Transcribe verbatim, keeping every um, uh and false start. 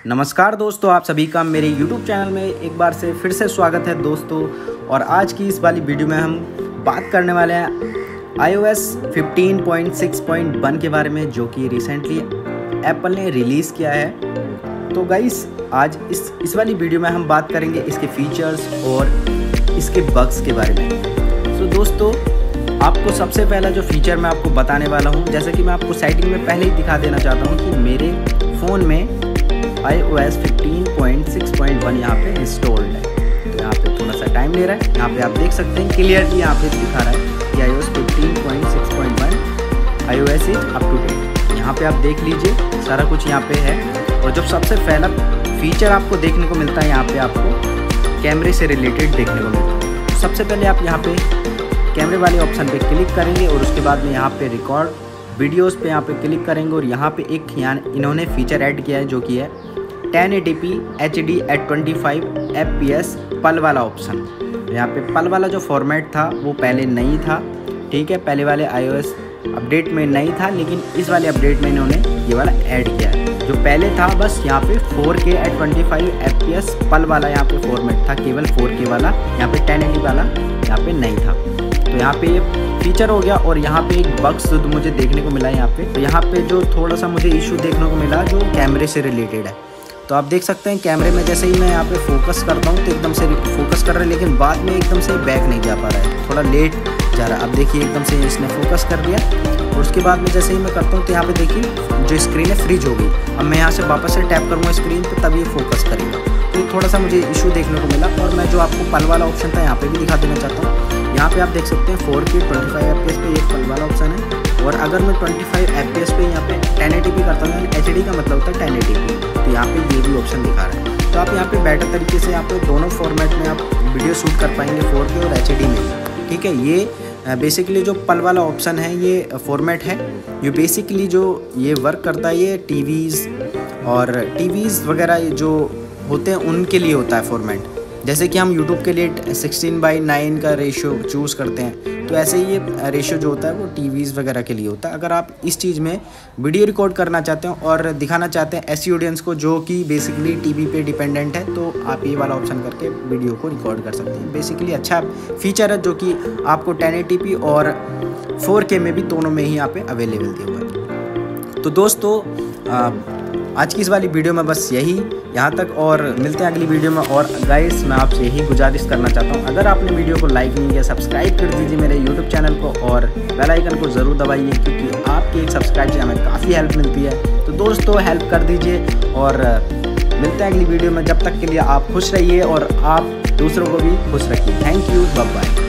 नमस्कार दोस्तों, आप सभी का मेरे YouTube चैनल में एक बार से फिर से स्वागत है दोस्तों। और आज की इस वाली वीडियो में हम बात करने वाले हैं I O S fifteen point six point one के बारे में, जो कि रिसेंटली एप्पल ने रिलीज़ किया है। तो गाइस, आज इस इस वाली वीडियो में हम बात करेंगे इसके फीचर्स और इसके बग्स के बारे में। तो दोस्तों, आपको सबसे पहला जो फीचर मैं आपको बताने वाला हूँ, जैसे कि मैं आपको सेटिंग में पहले ही दिखा देना चाहता हूँ कि मेरे फ़ोन में I O S fifteen point six point one यहाँ पे इंस्टॉल्ड है। तो यहाँ पे थोड़ा सा टाइम ले रहा है। यहाँ पे आप देख सकते हैं क्लियरली यहाँ पे दिखा रहा है कि I O S fifteen point six point one I O S is up to date. यहाँ पे आप देख लीजिए, सारा कुछ यहाँ पे है। और जब सबसे पहला फीचर आपको देखने को मिलता है, यहाँ पे आपको कैमरे से रिलेटेड देखने को मिलता है। सबसे पहले आप यहाँ पे कैमरे वाले ऑप्शन पे क्लिक करेंगे और उसके बाद में यहाँ पे रिकॉर्ड वीडियोस पे यहाँ पे क्लिक करेंगे और यहाँ पे एक यहाँ इन्होंने फीचर ऐड किया है, जो कि है ten eighty p H D at twenty five f p s PAL वाला ऑप्शन। यहाँ पे पल वाला जो फॉर्मेट था वो पहले नहीं था, ठीक है। पहले वाले आई ओ एस अपडेट में नहीं था, लेकिन इस वाले अपडेट में इन्होंने ये वाला ऐड किया है। जो पहले था बस यहाँ पे four K at twenty five f p s PAL वाला यहाँ पे फॉर्मेट था, केवल फोर के वाला। यहाँ पे टेन एटी वाला यहाँ पे नहीं था। तो यहाँ पे ये फीचर हो गया। और यहाँ पे एक बग्स मुझे देखने को मिला है यहाँ पे। तो यहाँ पे जो थोड़ा सा मुझे इशू देखने को मिला जो कैमरे से रिलेटेड है। तो आप देख सकते हैं कैमरे में जैसे ही मैं यहाँ पे फोकस करता हूँ तो एकदम से फोकस कर रहा है, लेकिन बाद में एकदम से बैक नहीं जा पा रहा है, थोड़ा लेट जा रहा है। अब देखिए एकदम से इसने फोकस कर दिया और उसके बाद में जैसे ही मैं करता हूँ तो यहाँ पे देखिए जो स्क्रीन है फ्रीज हो गई। अब मैं यहाँ से वापस से टैप करूँगा स्क्रीन पर, तब ये फोकस करेगा। तो थोड़ा सा मुझे इशू देखने को मिला। और मैं जो आपको पल वाला ऑप्शन था यहाँ पे भी दिखा देना चाहता हूँ। यहाँ पे आप देख सकते हैं four K twenty five f p s पे एक पल वाला ऑप्शन है। और अगर मैं twenty five f p s पे यहाँ पे टेन एटी पी करता हूँ, एच डी का मतलब होता है टेन एटी पी, तो यहाँ पे ये भी ऑप्शन दिखा रहा है। तो आप यहाँ पे बेटर तरीके से यहाँ पे दोनों फॉर्मेट में आप वीडियो शूट कर पाएंगे, फोर के और एच डी में, ठीक है। ये बेसिकली जो पल वाला ऑप्शन है ये फॉर्मेट है, ये बेसिकली जो ये वर्क करता है ये टीवीज़ और टीवीज़ वगैरह जो होते हैं उनके लिए होता है फॉर्मेट। जैसे कि हम यूट्यूब के लिए सिक्सटीन बाई नाइन का रेशियो चूज़ करते हैं, तो ऐसे ही ये रेशियो जो होता है वो टीवीज़ वगैरह के लिए होता है। अगर आप इस चीज़ में वीडियो रिकॉर्ड करना चाहते हैं और दिखाना चाहते हैं ऐसी ऑडियंस को जो कि बेसिकली टीवी पे डिपेंडेंट है, तो आप ये वाला ऑप्शन करके वीडियो को रिकॉर्ड कर सकते हैं। बेसिकली अच्छा फीचर है जो कि आपको टेन एटी पी और फोर के में भी दोनों में ही यहाँ पे अवेलेबल दिया हुआ है। तो दोस्तों, आ, आज की इस वाली वीडियो में बस यही यहाँ तक, और मिलते हैं अगली वीडियो में। और गाइस, मैं आपसे यही गुजारिश करना चाहता हूँ, अगर आपने वीडियो को लाइक नहीं किया, सब्सक्राइब कर दीजिए मेरे यूट्यूब चैनल को और बेल आइकन को ज़रूर दबाइए, क्योंकि आपकी एक सब्सक्राइब से हमें काफ़ी हेल्प मिलती है। तो दोस्तों, हेल्प कर दीजिए और मिलते हैं अगली वीडियो में। जब तक के लिए आप खुश रहिए और आप दूसरों को भी खुश रखिए। Thank you, bye bye.